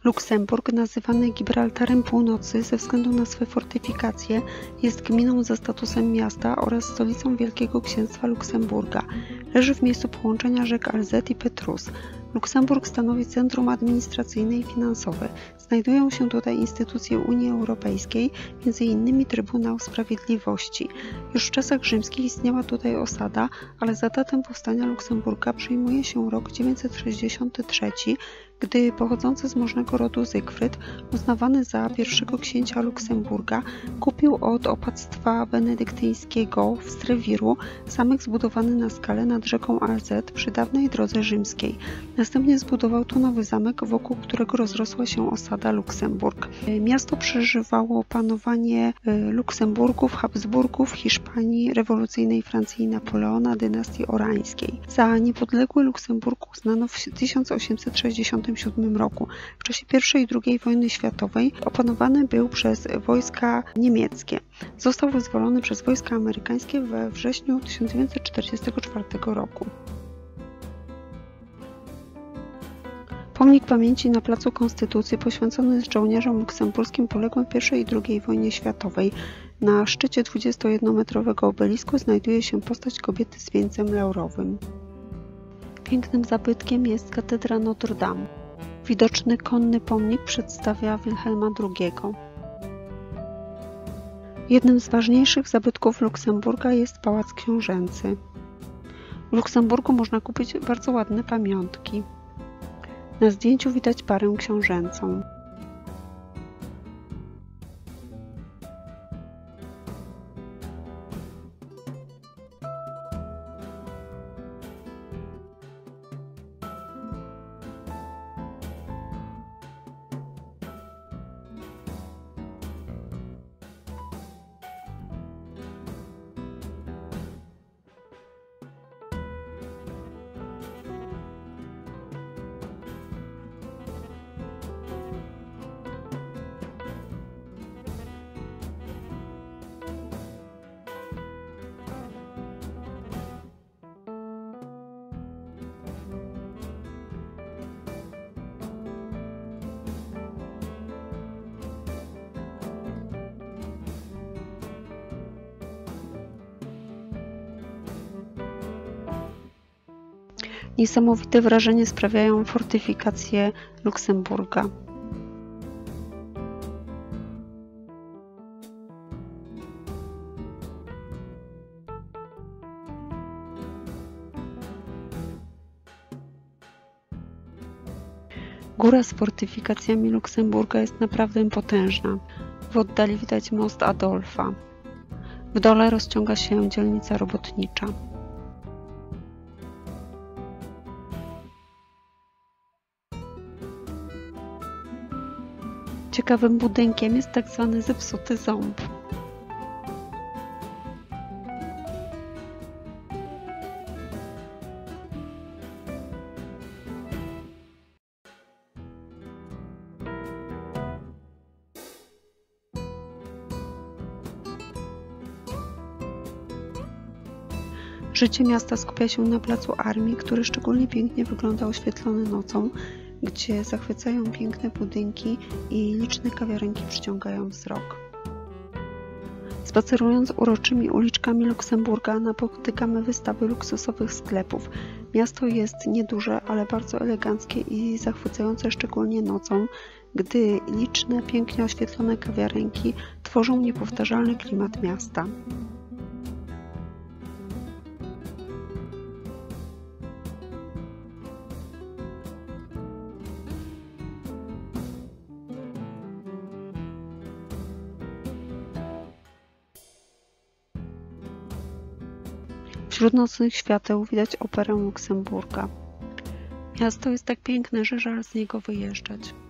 Luksemburg, nazywany Gibraltarem Północy ze względu na swe fortyfikacje, jest gminą ze statusem miasta oraz stolicą Wielkiego Księstwa Luksemburga. Leży w miejscu połączenia rzek Alzette i Petrus. Luksemburg stanowi centrum administracyjne i finansowe. Znajdują się tutaj instytucje Unii Europejskiej, m.in. Trybunał Sprawiedliwości. Już w czasach rzymskich istniała tutaj osada, ale za datę powstania Luksemburga przyjmuje się rok 963, gdy pochodzący z możnego rodu Zygfryd, uznawany za pierwszego księcia Luksemburga, kupił od opactwa benedyktyńskiego w Strewiru zamek zbudowany na skale nad rzeką Alzette przy dawnej drodze rzymskiej. Następnie zbudował tu nowy zamek, wokół którego rozrosła się osada Luksemburg. Miasto przeżywało panowanie Luksemburgów, Habsburgów, Hiszpanii, rewolucyjnej Francji i Napoleona, dynastii orańskiej. Za niepodległy Luksemburg uznano w 1867 roku. W czasie I i II wojny światowej opanowany był przez wojska niemieckie. Został wyzwolony przez wojska amerykańskie we wrześniu 1944 roku. Pomnik pamięci na Placu Konstytucji poświęcony jest żołnierzom luksemburskim poległym w I i II wojnie światowej. Na szczycie 21-metrowego obelisku znajduje się postać kobiety z wieńcem laurowym. Pięknym zabytkiem jest katedra Notre Dame. Widoczny konny pomnik przedstawia Wilhelma II. Jednym z ważniejszych zabytków Luksemburga jest Pałac Książęcy. W Luksemburgu można kupić bardzo ładne pamiątki. Na zdjęciu widać parę książęcą. Niesamowite wrażenie sprawiają fortyfikacje Luksemburga. Góra z fortyfikacjami Luksemburga jest naprawdę potężna. W oddali widać most Adolfa. W dole rozciąga się dzielnica robotnicza. Ciekawym budynkiem jest tak zwany zepsuty ząb. Życie miasta skupia się na placu Armii, który szczególnie pięknie wygląda oświetlony nocą, gdzie zachwycają piękne budynki i liczne kawiarenki przyciągają wzrok. Spacerując uroczymi uliczkami Luksemburga napotykamy wystawy luksusowych sklepów. Miasto jest nieduże, ale bardzo eleganckie i zachwycające szczególnie nocą, gdy liczne, pięknie oświetlone kawiarenki tworzą niepowtarzalny klimat miasta. Wśród nocnych świateł widać operę Luksemburga. Miasto jest tak piękne, że żal z niego wyjeżdżać.